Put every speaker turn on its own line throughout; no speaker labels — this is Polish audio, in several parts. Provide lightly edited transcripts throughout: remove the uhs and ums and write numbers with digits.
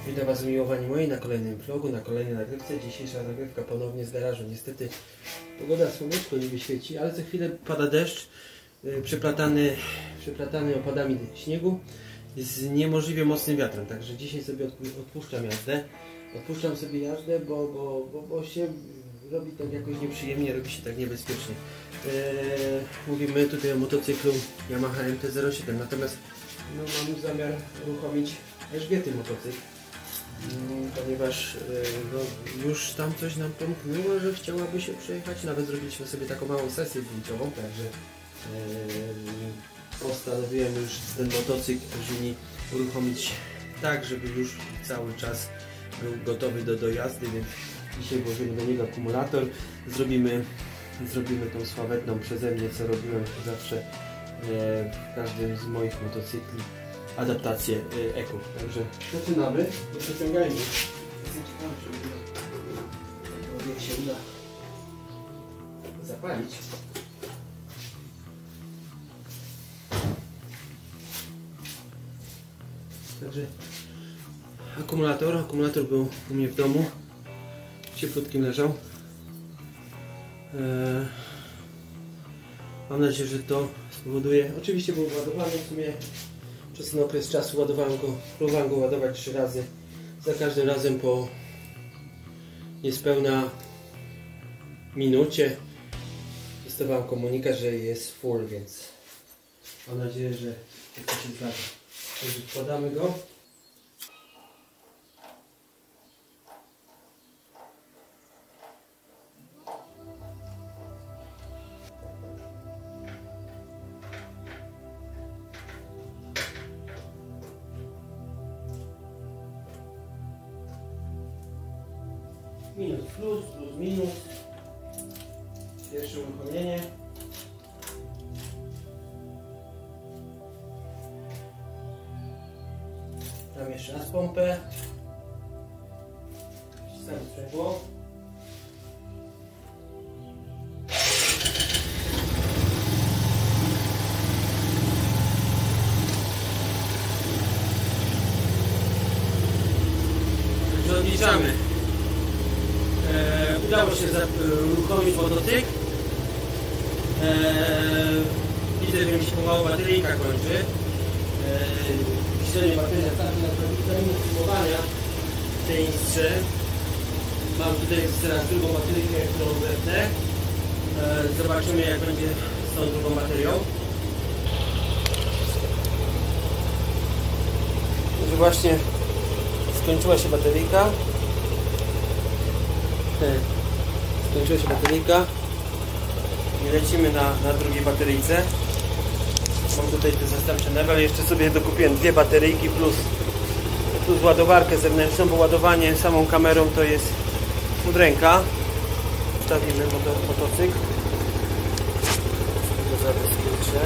Witam Was umiłowani moi na kolejnym vlogu, na kolejnej nagrywce. Dzisiejsza nagrywka ponownie z garażu. Niestety pogoda słoneczko niby świeci, ale za chwilę pada deszcz przeplatany opadami śniegu z niemożliwie mocnym wiatrem. Także dzisiaj sobie odpuszczam jazdę. Odpuszczam sobie jazdę, bo się robi tak jakoś nieprzyjemnie, robi się tak niebezpiecznie. Mówimy tutaj o motocyklu Yamaha MT-07, natomiast mam zamiar uruchomić Elżbiety motocykl, ponieważ już tam coś nam pomknęło, że chciałaby się przejechać. Nawet zrobiliśmy sobie taką małą sesję zdjęciową, także postanowiłem już ten motocykl Żuni uruchomić tak, żeby już cały czas był gotowy do jazdy, więc dzisiaj włożymy do niego akumulator. Zrobimy tą sławetną przeze mnie, co robiłem zawsze w każdym z moich motocykli, adaptację Eco. Także zaczynamy, to przeciągajmy. Jestem ciekawy, czy się uda zapalić. Także akumulator był u mnie w domu, cieplutkim leżał. Mam nadzieję, że to spowoduje. Oczywiście był ładowany w sumie przez ten okres czasu, próbowałem go ładować 3 razy. Za każdym razem po niespełna minucie dostawałem komunikat, że jest full, więc mam nadzieję, że to się zdarza. Także wkładamy go. Minus plus, plus minus. Pierwsze uruchomienie. Tam jeszcze raz pompę. Wcisamy sprzęgło. Odliczamy. Udało się uruchomić motocykl. Widzę, że mi się pomału bateryjka kończy. Średnia bateria starczy na termin filmowania w tej instrze. Mam tutaj teraz drugą bateryjkę, którą wepnę. Zobaczymy, jak będzie z tą drugą baterią. Że właśnie skończyła się bateryjka. Skończyła się bateryjka i lecimy na drugiej bateryjce. Mam tutaj te zastępcze nebel. Jeszcze sobie dokupiłem 2 bateryjki plus ładowarkę zewnętrzną, bo ładowanie samą kamerą to jest udręka. Wstawimy motocykl. Go zabezpieczę.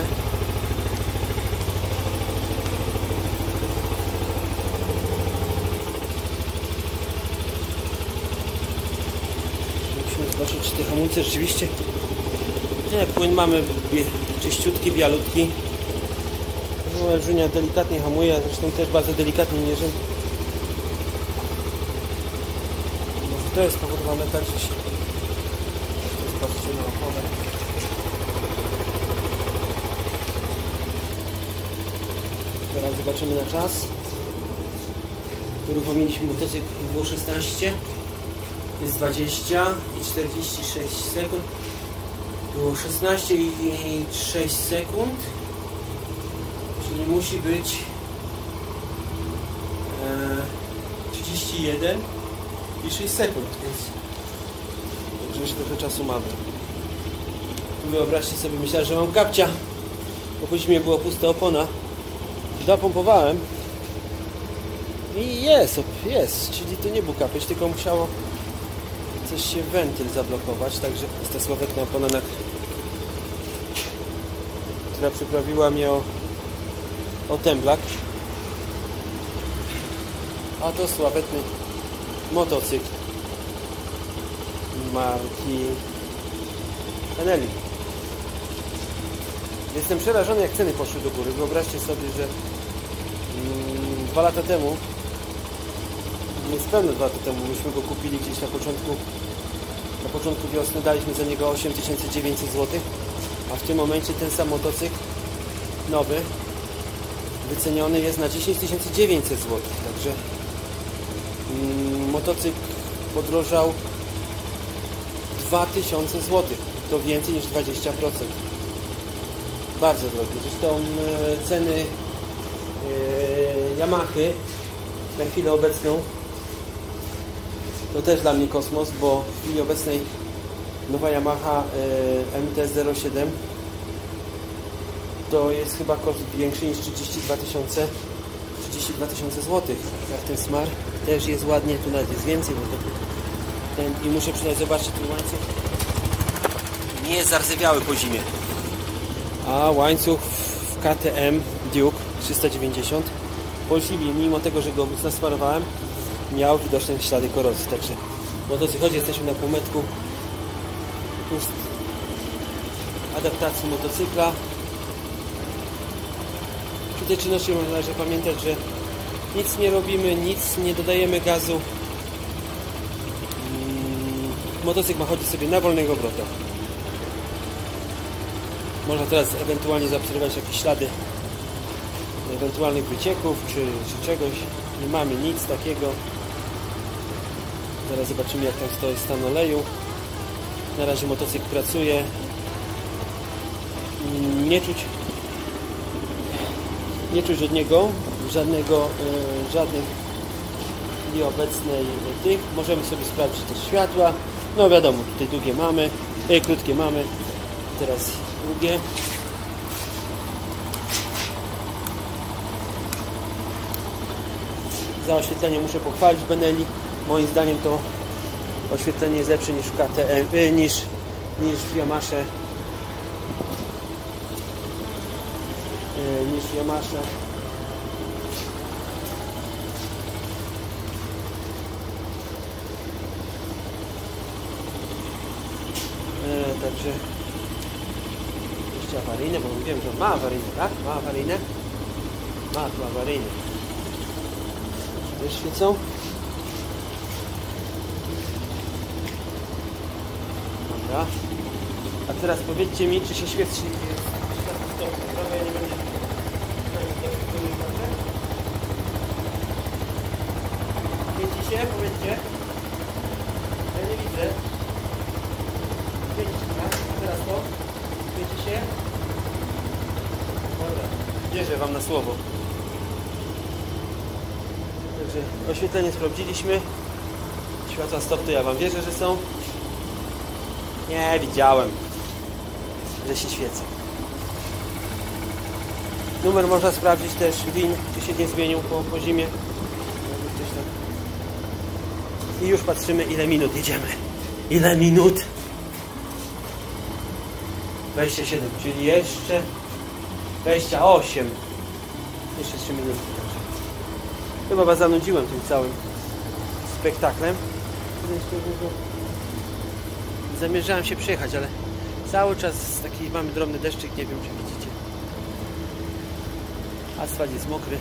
Zobaczyć, czy te hamulce rzeczywiście. Nie, płyn mamy czyściutki, bialutki. Żunia delikatnie hamuje, a zresztą też bardzo delikatnie mierzy. Może to jest spowodowane tak, że się... Zobaczcie na opowę. Teraz zobaczymy na czas. Uruchomiliśmy motocykl było 16. Jest 20 i 46 sekund. Było 16 i 6 sekund. Czyli musi być 31 i 6 sekund, więc już trochę czasu mamy. Wyobraźcie sobie, myślałem, że mam kapcia, bo później była pusta opona. Zapompowałem i jest, czyli to nie był kapeć, tylko musiało coś się wentyl zablokować, także jest ta sławetna opona, która przyprawiła mnie o temblak. A to sławetny motocykl marki Eneli. Jestem przerażony, jak ceny poszły do góry. Wyobraźcie sobie, że 2 lata temu niespełna 2 lata temu. Myśmy go kupili gdzieś na początku wiosny, daliśmy za niego 8900 zł, a w tym momencie ten sam motocykl nowy wyceniony jest na 10900 zł, także motocykl podrożał 2000 zł, to więcej niż 20%. Bardzo drogi. Zresztą ceny Yamahy na chwilę obecną to też dla mnie kosmos, bo w chwili obecnej nowa Yamaha MT-07 to jest chyba koszt większy niż 32 000 zł. Jak ten Smar też jest ładnie, tu nawet jest więcej, bo to i muszę przynajmniej zobaczyć, ten łańcuch nie jest zardzewiały po zimie. A łańcuch w KTM Duke 390 po zimie, mimo tego, że go zasmarowałem, miał widoczne ślady korozji. Także o to co chodzi, jesteśmy na półmetku adaptacji motocykla. Przy tej czynności należy pamiętać, że nic nie robimy, nic nie dodajemy gazu. Motocykl ma chodzić sobie na wolnych obrotach. Można teraz ewentualnie zaobserwować jakieś ślady ewentualnych wycieków czy czegoś. Nie mamy nic takiego. Zaraz zobaczymy, jak tam stoi stan oleju. Na razie motocykl pracuje. Nie czuć od niego żadnych nieobecnej tych. Możemy sobie sprawdzić też światła. No wiadomo, tutaj długie mamy, krótkie mamy. Teraz długie. Za oświetlenie muszę pochwalić Benelli. Moim zdaniem to oświetlenie jest lepsze niż w KTM, niż w Yamasze. Także jeszcze awaryjne, bo wiem, że ma awaryjne, tak? Ma awaryjne? Ma tu awaryjne. Też świecą? Dobra. A teraz powiedzcie mi, czy się świeci. Świeci się? Powiedzcie. Ja nie widzę. Świeci się, tak? A teraz to? Świeci się? Dobra. Wierzę wam na słowo. Także oświetlenie sprawdziliśmy. Światła stop to ja wam wierzę, że są. Nie, widziałem, że się świecą. Numer można sprawdzić też win, czy się nie zmienił po zimie. I już patrzymy, ile minut jedziemy. Ile minut? 27, czyli jeszcze 28. Jeszcze 3 minuty. Chyba was zanudziłem tym całym spektaklem. Zamierzałem się przejechać, ale cały czas taki mamy drobny deszczyk, nie wiem czy widzicie. Asfalt jest mokry.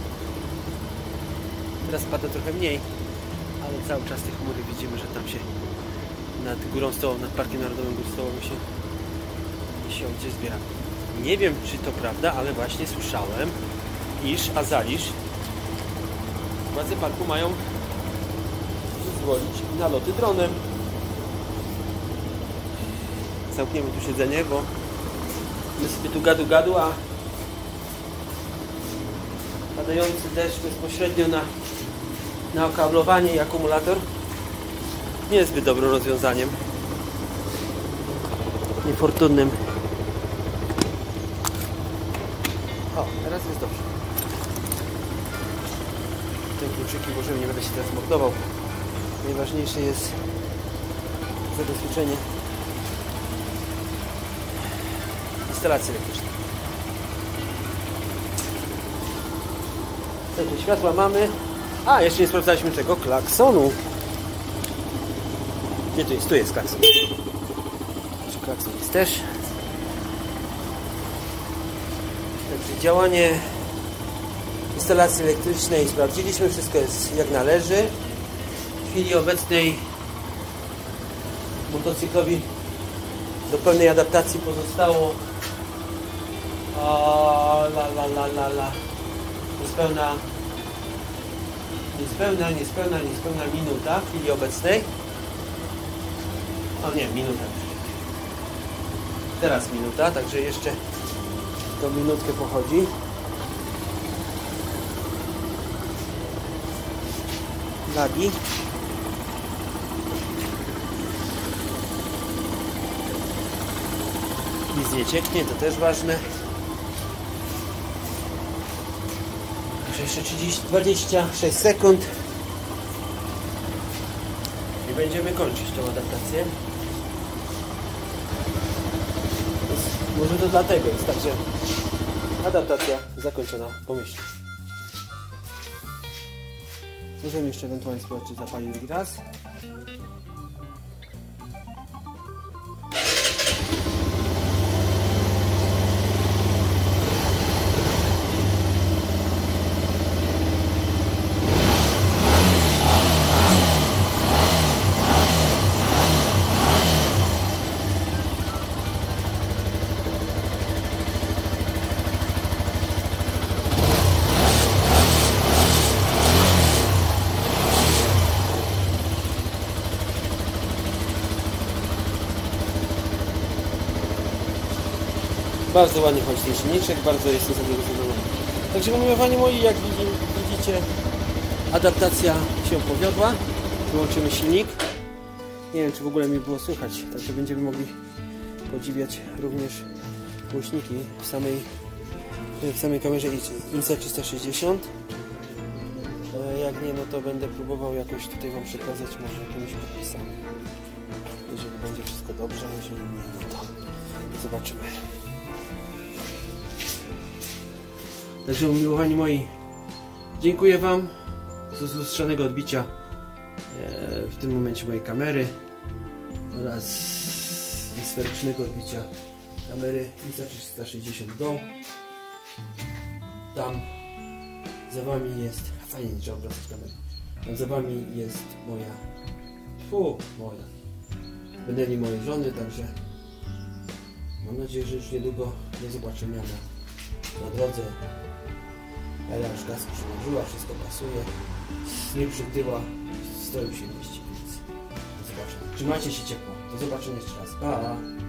Teraz pada trochę mniej, ale cały czas te chmury widzimy, że tam się nad Górą Stołową, nad Parkiem Narodowym Gór Stołowych się gdzieś zbiera. Nie wiem czy to prawda, ale właśnie słyszałem, iż Azalisz władze parku mają pozwolić na loty dronem. Zamkniemy tu siedzenie, bo my sobie tu gadu, a padający deszcz bezpośrednio na okablowanie i akumulator nie jest zbyt dobrym rozwiązaniem. Niefortunnym. O, teraz jest dobrze. Te kluczyki włożyłem, nie będę się teraz mordował. Najważniejsze jest zabezpieczenie instalacji elektrycznej. Także światła mamy. A, jeszcze nie sprawdzaliśmy tego klaksonu. Gdzie tu jest? Tu jest klakson. Klakson jest też. Także działanie instalacji elektrycznej sprawdziliśmy. Wszystko jest jak należy. chwili obecnej motocyklowi do pełnej adaptacji pozostało niespełna minuta w chwili obecnej. O nie, minuta. Teraz minuta, także jeszcze tą minutkę pochodzi. Lagi. Nic nie cieknie, to też ważne. Jeszcze 26 sekund i będziemy kończyć tą adaptację. Może to dlatego jest, także adaptacja zakończona pomyślnie. Możemy jeszcze ewentualnie sprawdzić, czy zapalił raz. Bardzo ładnie chodzi ten silniczek, bardzo jestem z tego zadowolony. Także umiłowanie moi, jak widzicie, adaptacja się powiodła. Wyłączymy silnik. Nie wiem, czy w ogóle mi było słychać, także będziemy mogli podziwiać również głośniki w samej kamerze Insta360. Jak nie, no to będę próbował jakoś tutaj Wam przekazać, może jakimiś podpisami. Jeżeli będzie wszystko dobrze, jeżeli nie, no to zobaczymy. Także umiłowani moi, dziękuję Wam z lustrzanego odbicia w tym momencie mojej kamery oraz sferycznego odbicia kamery Insta360 Go. Tam za Wami jest, fajnie nie trzeba obracać kamery, tam za Wami jest moja będeli mojej żony, także mam nadzieję, że już niedługo nie zobaczę miana na drodze. Ela już gaz przyłożyła, wszystko pasuje, nie przytyła, stroju się mieści, więc zobaczmy. Trzymajcie się ciepło, do zobaczenia jeszcze raz, pa!